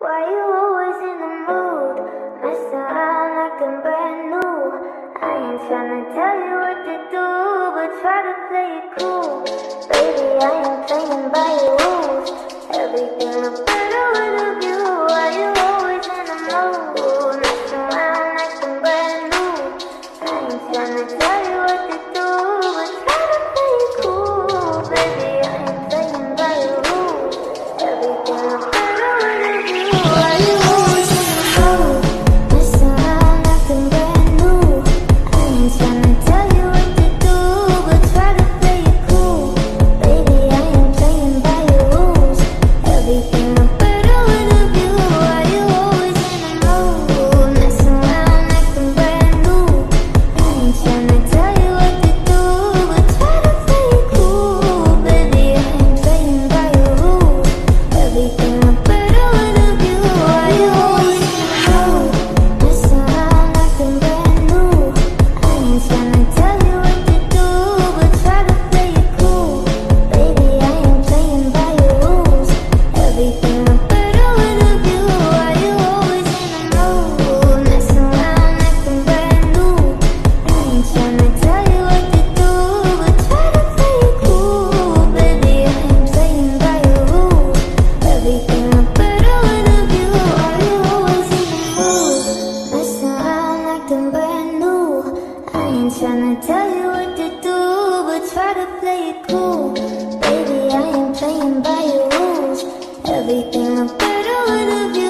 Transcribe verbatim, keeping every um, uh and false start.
Why you always in the mood? Mess around acting brand new. I ain't tryna tell you what to do, but try to play it cool. Baby, I ain't playing by your rules. Everything look better with a view. Why you always in the mood? Mess around acting brand new. I ain't tryna tell you what to do, but try to play it cool. Baby, I ain't playing by your rules. Everything look better with a view. Why you always in the mood? Mess around acting brand new. I ain't tryna tell you what to do, but try to play it cool. Baby, I ain't playing by your rules. Everything look better with a view. Why you always in the mood? Mess around acting brand new. I ain't tryna tell you what to do, but try to play it cool. Baby, I ain't playing by your rules. Everything look better with a view. Why you always in the mood? Mess around acting brand new. I ain't tryna tell you what to do, but try to play it cool. Baby, I ain't playing by your rules. Everything look better with a view. Why you always in the mood? Mess around acting brand new. I ain't tryna tell you what to do, but try to play it cool. Baby, I ain't playing by your rules. Everything look better with a view. Why you always in the mood? Mess around acting brand new. I ain't tryna tell you what to do, but try to play it cool. Baby, I ain't playing by your rules. Everything look better with a view.